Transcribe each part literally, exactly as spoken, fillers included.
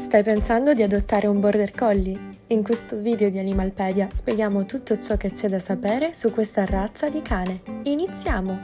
Stai pensando di adottare un border collie? In questo video di Animalpedia spieghiamo tutto ciò che c'è da sapere su questa razza di cane. Iniziamo!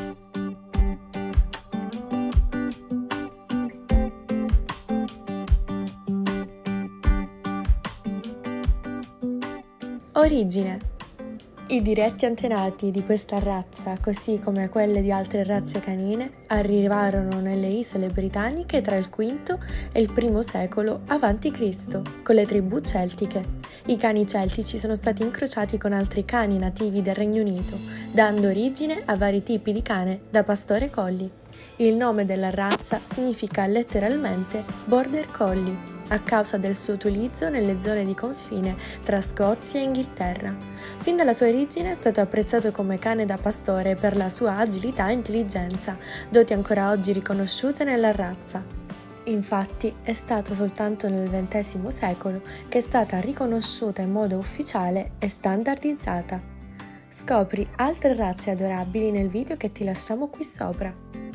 Origine. I diretti antenati di questa razza, così come quelle di altre razze canine, arrivarono nelle isole britanniche tra il quinto e il primo secolo avanti Cristo, con le tribù celtiche. I cani celtici sono stati incrociati con altri cani nativi del Regno Unito, dando origine a vari tipi di cane da pastore collie. Il nome della razza significa letteralmente border collie, a causa del suo utilizzo nelle zone di confine tra Scozia e Inghilterra. Fin dalla sua origine è stato apprezzato come cane da pastore per la sua agilità e intelligenza, doti ancora oggi riconosciute nella razza. Infatti è stato soltanto nel ventesimo secolo che è stata riconosciuta in modo ufficiale e standardizzata. Scopri altre razze adorabili nel video che ti lasciamo qui sopra.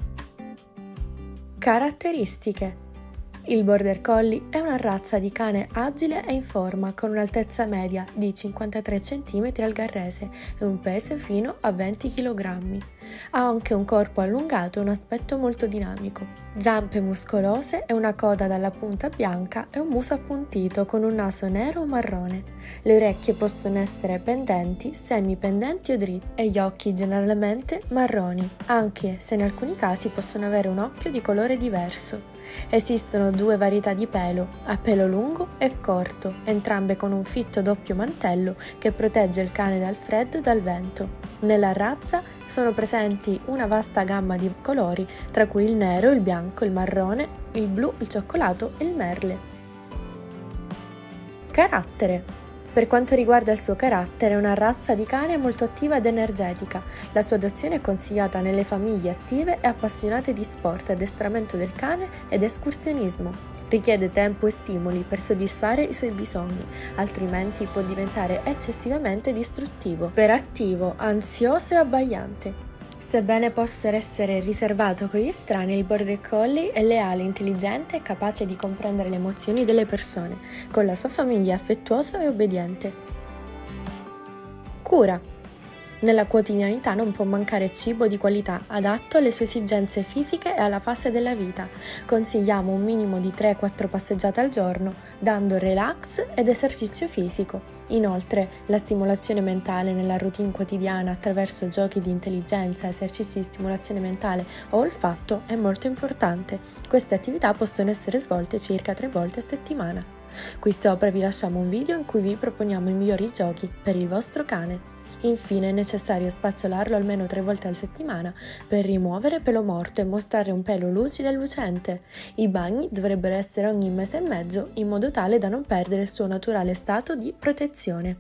Caratteristiche. Il border collie è una razza di cane agile e in forma, con un'altezza media di cinquantatré centimetri al garrese e un peso fino a venti chilogrammi. Ha anche un corpo allungato e un aspetto molto dinamico. Zampe muscolose e una coda dalla punta bianca e un muso appuntito con un naso nero o marrone. Le orecchie possono essere pendenti, semipendenti o dritte e gli occhi generalmente marroni, anche se in alcuni casi possono avere un occhio di colore diverso. Esistono due varietà di pelo, a pelo lungo e corto, entrambe con un fitto doppio mantello che protegge il cane dal freddo e dal vento. Nella razza sono presenti una vasta gamma di colori, tra cui il nero, il bianco, il marrone, il blu, il cioccolato e il merle. Carattere. Per quanto riguarda il suo carattere, è una razza di cane molto attiva ed energetica. La sua adozione è consigliata nelle famiglie attive e appassionate di sport, addestramento del cane ed escursionismo. Richiede tempo e stimoli per soddisfare i suoi bisogni, altrimenti può diventare eccessivamente distruttivo. Per attivo, ansioso e abbagliante. Sebbene possa essere riservato con gli estranei, il border collie è leale, intelligente e capace di comprendere le emozioni delle persone. Con la sua famiglia è affettuoso e obbediente. Cura. Nella quotidianità non può mancare cibo di qualità, adatto alle sue esigenze fisiche e alla fase della vita. Consigliamo un minimo di tre quattro passeggiate al giorno, dando relax ed esercizio fisico. Inoltre, la stimolazione mentale nella routine quotidiana attraverso giochi di intelligenza, esercizi di stimolazione mentale o olfatto è molto importante. Queste attività possono essere svolte circa tre volte a settimana. Qui sopra vi lasciamo un video in cui vi proponiamo i migliori giochi per il vostro cane. Infine è necessario spazzolarlo almeno tre volte alla settimana per rimuovere pelo morto e mostrare un pelo lucido e lucente. I bagni dovrebbero essere ogni mese e mezzo in modo tale da non perdere il suo naturale stato di protezione.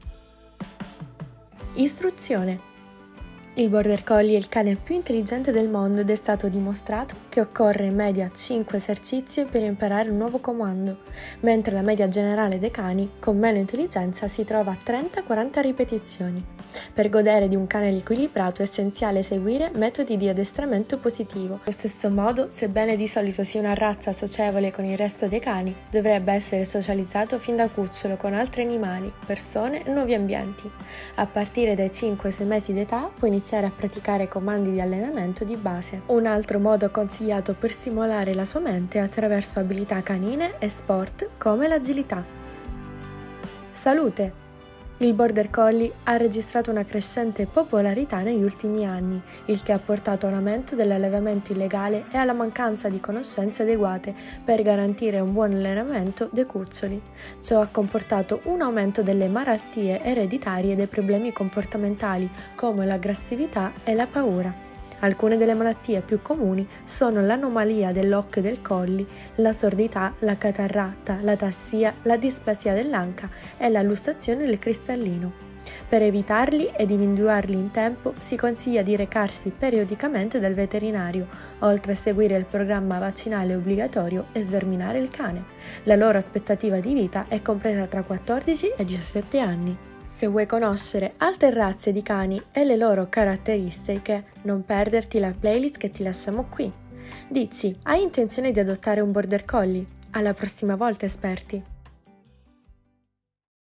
Istruzione. Il border collie è il cane più intelligente del mondo ed è stato dimostrato che occorre in media cinque esercizi per imparare un nuovo comando, mentre la media generale dei cani con meno intelligenza si trova a trenta quaranta ripetizioni. Per godere di un cane equilibrato è essenziale seguire metodi di addestramento positivo. Allo stesso modo, sebbene di solito sia una razza socievole con il resto dei cani, dovrebbe essere socializzato fin da cucciolo con altri animali, persone e nuovi ambienti. A partire dai cinque sei mesi d'età può iniziare a praticare comandi di allenamento di base. Un altro modo consigliato per stimolare la sua mente è attraverso abilità canine e sport come l'agilità. Salute. Il border collie ha registrato una crescente popolarità negli ultimi anni, il che ha portato a un aumento dell'allevamento illegale e alla mancanza di conoscenze adeguate per garantire un buon allenamento dei cuccioli. Ciò ha comportato un aumento delle malattie ereditarie e dei problemi comportamentali come l'aggressività e la paura. Alcune delle malattie più comuni sono l'anomalia dell'occhio del collie, la sordità, la catarratta, la tassia, la displasia dell'anca e la lussazione del cristallino. Per evitarli ed individuarli in tempo si consiglia di recarsi periodicamente dal veterinario, oltre a seguire il programma vaccinale obbligatorio e sverminare il cane. La loro aspettativa di vita è compresa tra quattordici e diciassette anni. Se vuoi conoscere altre razze di cani e le loro caratteristiche, non perderti la playlist che ti lasciamo qui. Dici, hai intenzione di adottare un border collie? Alla prossima volta, esperti!